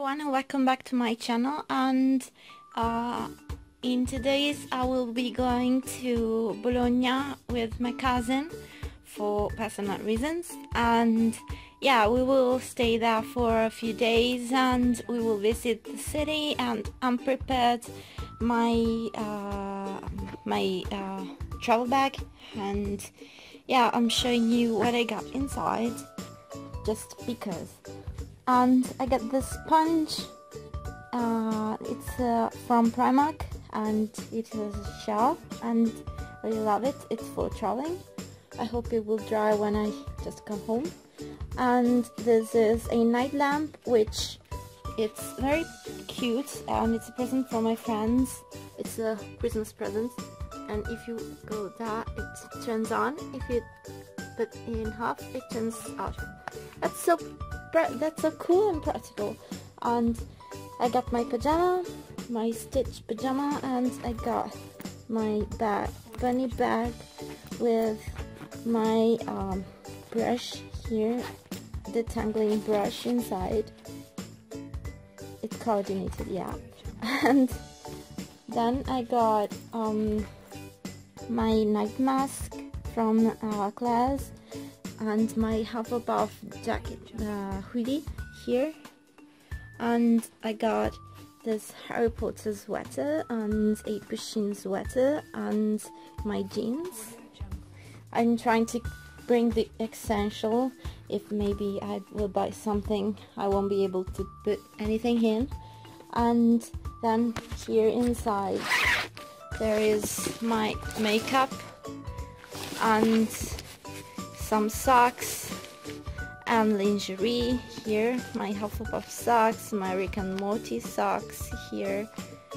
everyone, and welcome back to my channel. And in today's I will be going to Bologna with my cousin for personal reasons, and yeah, we will stay there for a few days and we will visit the city. And I'm prepared my travel bag, and yeah, I'm showing you what I got inside just because. And I got this sponge, it's from Primark, and it has a shell, and I really love it. It's for traveling. I hope it will dry when I just come home. And this is a night lamp, which it's very cute, and it's a present from my friends. It's a Christmas present, and if you go there, it turns on. If you put in half, it turns off. That's so cool and practical. And I got my pajama, my stitch pajama, and I got my bunny bag with my brush here, the tangling brush inside. It's coordinated, yeah. And then I got my night mask from Claire's, and my Hufflepuff jacket, hoodie here. And I got this Harry Potter sweater and a Pusheen sweater and my jeans. I'm trying to bring the essential. If maybe I will buy something I won't be able to put anything in. And then here inside there is my makeup and some socks and lingerie here, my Hufflepuff socks, my Rick and Morty socks here,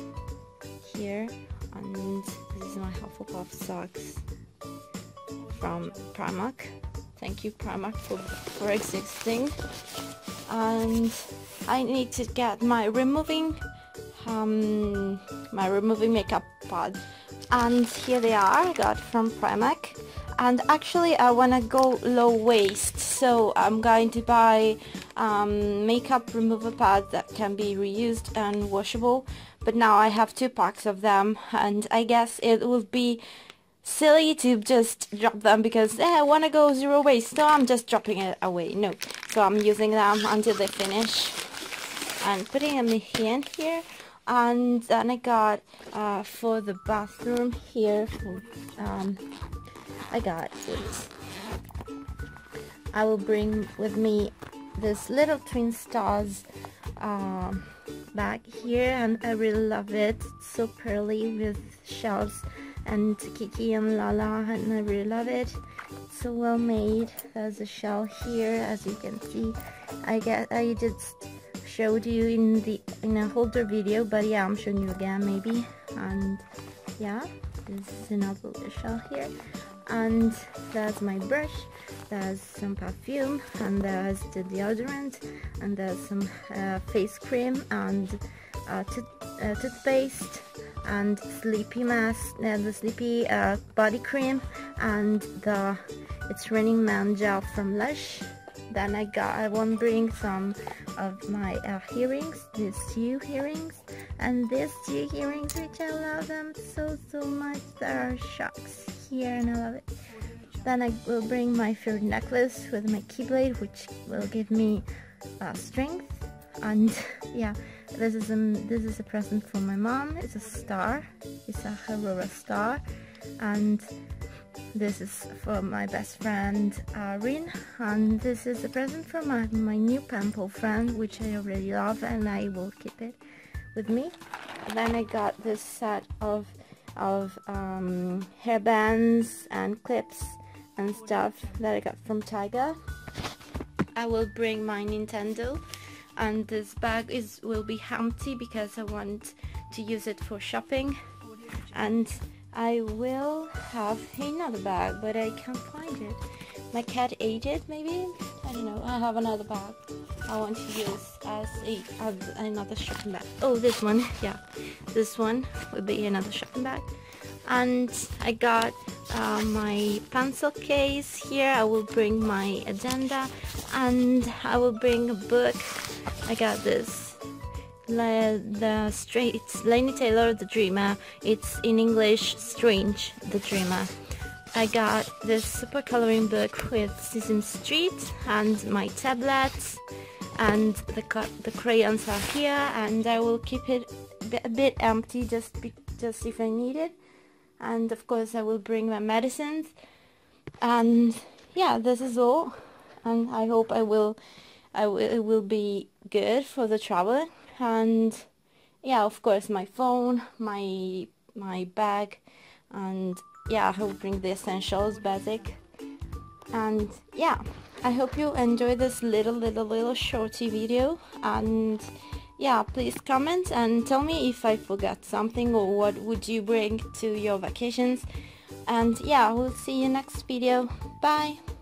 and this is my Hufflepuff socks from Primark. Thank you, Primark, for existing. And I need to get my removing makeup pad, and here they are. I got from Primark. And actually I want to go low waist, so I'm going to buy makeup remover pads that can be reused and washable. But now I have 2 packs of them, and I guess it would be silly to just drop them because I want to go zero waist, so I'm just dropping it away. No, so I'm using them until they finish and putting them in here. And then I got for the bathroom here, I got this. I will bring with me this little Twin Stars bag here, and I really love it. It's so pearly with shells and Kiki and Lala, and I really love it. It's so well made. There's a shell here, as you can see. I just showed you in a older video, but yeah, I'm showing you again maybe. And yeah, this is another shell here. And there's my brush, there's some perfume, and there's the deodorant, and there's some face cream and toothpaste, and sleepy mask, the sleepy body cream, and it's Raining Man gel from Lush. Then I want to bring some of my earrings, these 2 earrings, and these 2 earrings, which I love them so much. There are shocks here, and I love it. Then I will bring my favorite necklace with my keyblade, which will give me strength. And yeah, this is a present from my mom. It's a star. It's a Aurora star, and this is for my best friend Rin, and this is a present from my new penpal friend, which I already love, and I will keep it with me. And then I got this set of hairbands and clips and stuff that I got from Tiger. I will bring my Nintendo, and this bag will be empty because I want to use it for shopping. And I will have another bag, but I can't find it. My cat ate it, maybe? I don't know. I have another bag I want to use as another shopping bag. Oh, this one, yeah. This one will be another shopping bag. And I got my pencil case here. I will bring my agenda, and I will bring a book. I got this the It's Laini Taylor The Dreamer. It's in English Strange The Dreamer. I got this super coloring book with Sesame Street and my tablets, and the crayons are here, and I will keep it a bit empty just if I need it. And of course I will bring my medicines, and yeah, this is all, and I hope it will be good for the travel. And yeah, of course my phone, my bag, and yeah, I will bring the essentials, basic. And yeah, I hope you enjoy this little shorty video, and yeah, please comment and tell me if I forgot something or what would you bring to your vacations. And yeah, we'll see you next video. Bye.